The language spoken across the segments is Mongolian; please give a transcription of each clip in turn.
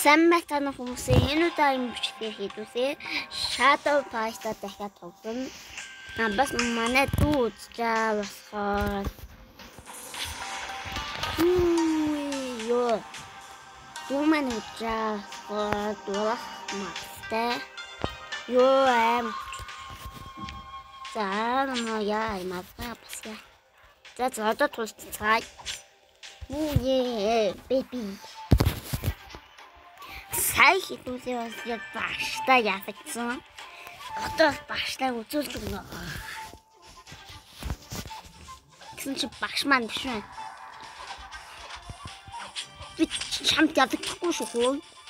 Сайн байна хүмүүсээ энэ удаагийн бичлэгээр хийдүүсээ Shadow Fight-а дахиад тоглоно. Бас манай дүү үзчихээ болохоор ёо дүү маань үзчихээ дуурах мастай ёо аим за яа мастай бас яа за одоо тусцгаая baby сайн хитүүлээ бас яг бааштай яфагдсан. Одоо бааштай үзүүлдэг нөө. Гэсэн чи багш маань биш үү? Би чамд ядахгүй шүү хөө.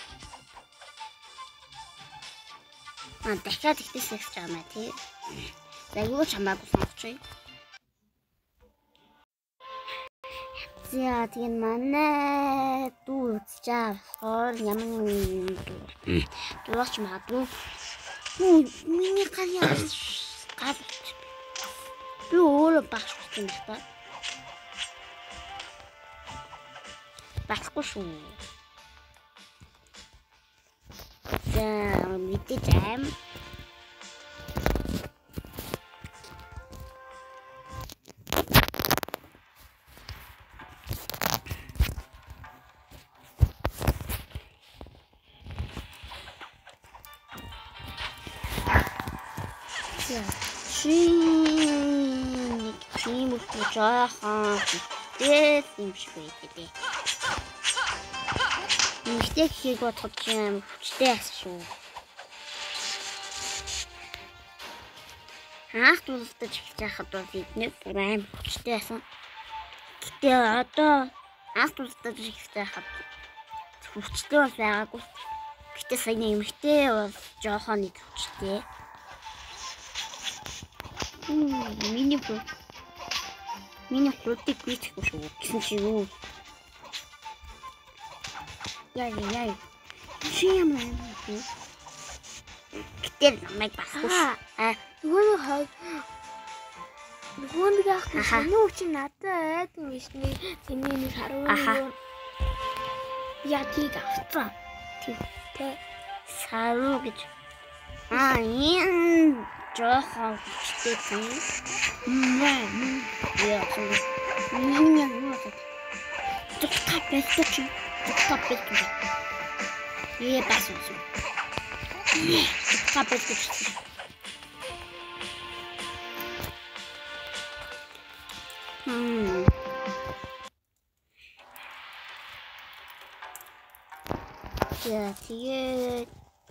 Дахиад ихтэйс гэж байгаа маа тий. За юу ч хамаагүй сонгочихъя. За тийм манай дүү үзчихээ болохоор ямар нэг дууч магадгүй. Миний гал би өөрөө багш болсон байх та. Багхгүй шүү. За мэдээж аим. Тийм жаахан юм шиг байдаг. Нэгтэй хийг бодоход юм хүчтэй ас шүү. Хаах тултаж эхэлж байхад бол эдний бүр аим хүчтэй асан. Гэтэ одоо хаах тултаж эхэлж байхад хүчтэй бол байгаагүй. Гэтэ сайн нэмэгтэй бол жаахан нэг хүчтэй. Миний хурдыг гүйцэхгүй шүү гэсэн чи юу? Яй. Чи юм аа? Гэтэр намайг басгүй. Нөгөө яах вэ? Нүү чи надад ингэж нэг тэний нэг харуун. Яа тийг авцсан. Тэ саруу гэж. Ийм жоохон хүчтэй юм. Яа. Топпет. Е басуу. Топпет. Я тэгээ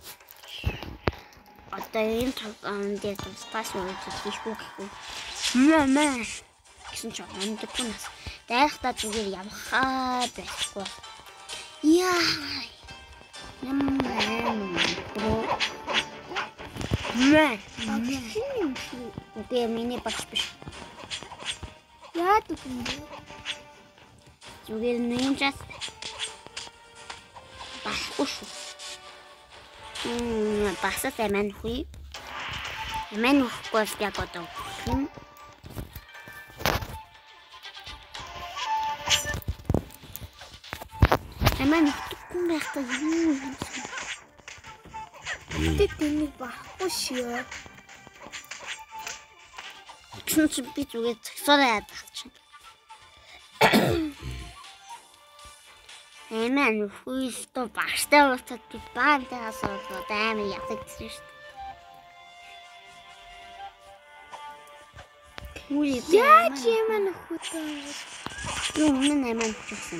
одоо энэ дээр тусгаас үүсэж хийхгүй гэхгүй. Маа. Гэсэн ч амдаггүй нас. Дайрахтаа зүгээр явхаа байхгүй. Яа. Окей, миний багш биш. Яа дүгэн. Зүгээр нэг час басгүй шүү. Басаад амин хүй. Амин хөхгүй яг одоо. Амин хөхгүй байхдаа юу юм. Тэнийг байхгүй шүү. Гэсэн чи би зүгээр цагсараа яадаг чинь. Амин хүйс то багштай уулзаад би баантай асуулаад амин ядагдсан шүү. Яа чи амин хөтөө. Юу мэн амин хөтсөн.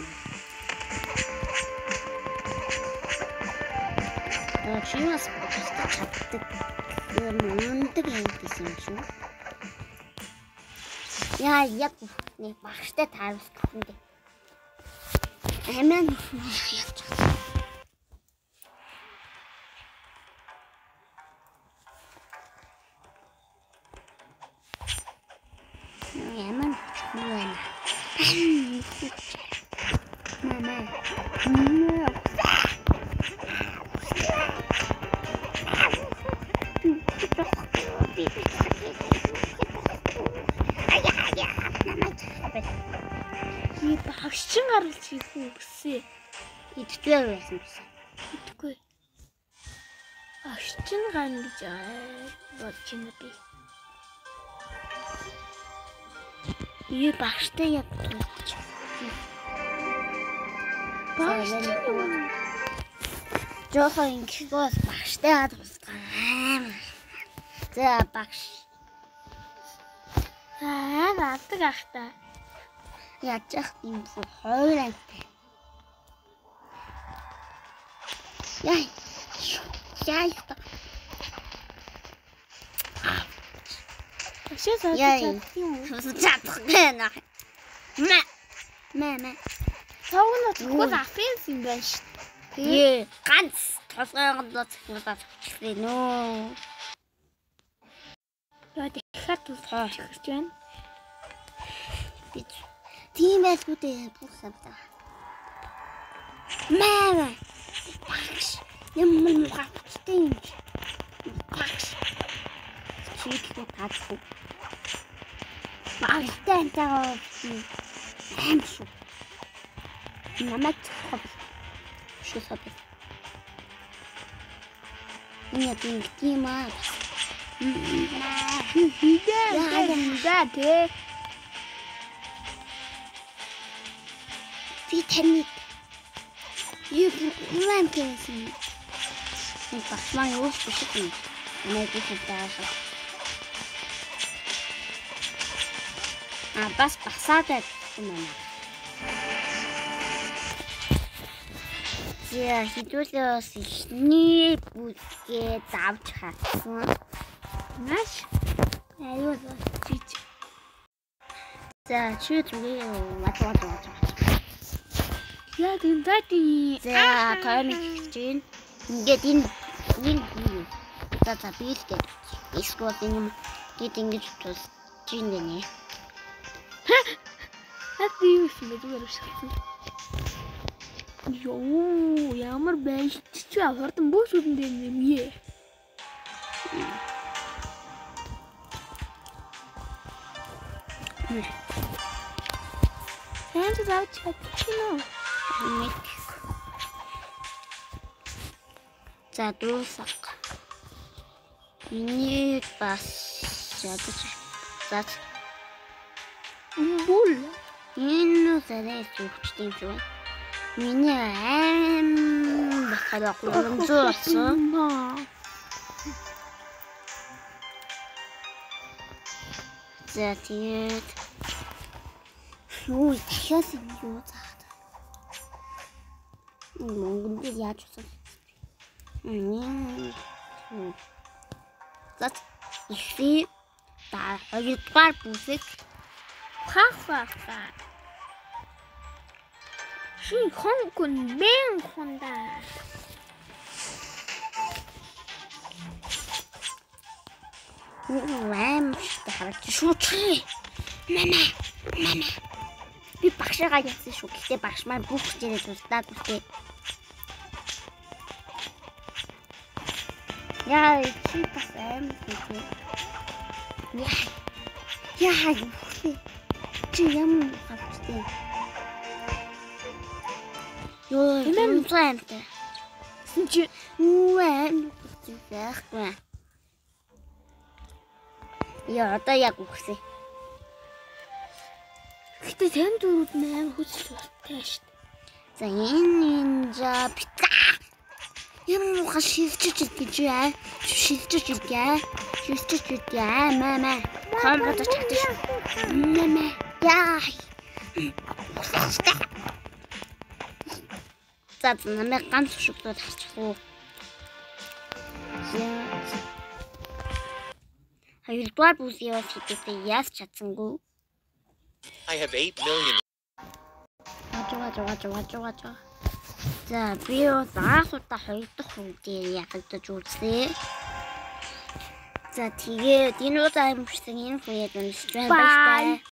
Чи нас чаддаг мундаг юм гэсэн шүү. Яа яг нэг багштай таарс гэхүндээ. Амин яач. Амин байна. Мама. Би багшчин гаргалж хийх үү гэсэн. Итгэл байсан. Мэдгүй. Орчин гань гэж бодож байна би. Юу багштай яг тулж. Багштай. Жохон ингэхгүйс багштай хаад тусгай. За багш. Нааддаг ахта. Яачих юм бэ? Хоёр антай. Яй. Ашиг саад юм. Чадах байна. Мэ. Савгнууд гол афенс юм байна шүү. Тэгээ ганц толгойгондоо цахиулаад авчихсан нөө. Яа дахиад тусгай гэж байна. Тийм байлгүй дээ бүх самтаа. Маа. Багш. Ямар мухавчтай юм. Багш. Чиглээ таахгүй. Багштай антайгаа аим шүү. Намайг цохол. Шүү сабэ. Энд тийм аа. Яа Би таны юм гэсэн. Багш маань юу ч биш юм. Намайг хэлдэг. Бас басаад байсан юм. За хідүүлээс ихний бүсгээ давж хатсан. Маш аюул чиж. За чи зүгээр ваа. Яа тийм дати. За комик чинь ингээд энэ за бийлгээд эсвэл юм гээд ингэж тус чинь нэ. Хат юу юм бэ зүгээр шахсан. Йоо ямар байж чи хурдан бөөс үдэн дээр нэмье. Хэнт завч хатчихно. За дуусах. Миний бас ядаж. За Бүл. энэ зэрэг зүгчтэй юм шүү. Миний бахад 300 болсон. За тэгээд юу дахиад юу заагаад. Монгол дээр яаж усах. За ихээ та хоёрдугаар бүсэг Хахаа. Шин хонкон бэн хонда. Вэмштэй харж шүүчээ. Мама. Би багшаагаа яасан шүү. Гэхдээ багш маань бүх хичээлээ тусдаад үстэй. Яа, чи бас аим үү? Яа. Чи ямар хавчтай. Ёо, энэ зэнтэй. Чи Үэн зүгээргүй. Яа, одоо яг үхсэн. гэтээ тань дөрүүд маань хүсэл болтой шүү дээ. За энэ за битга. Юм уу шилжиж идэж шилжиж идэ. Мама. Хамбата чаташ. Мама. Яа. За намайг ганц шүгдүүд харчих уу. Хоёрдугаар бүс яваад хэвчээ яаж чадсангүй. I have 8 million. Ваа. За би заахуудаа хоёр дахь үедээ ядагдаж үзлээ. За тэгээд энэ удаа юмшсан энэ үед уншиж байна.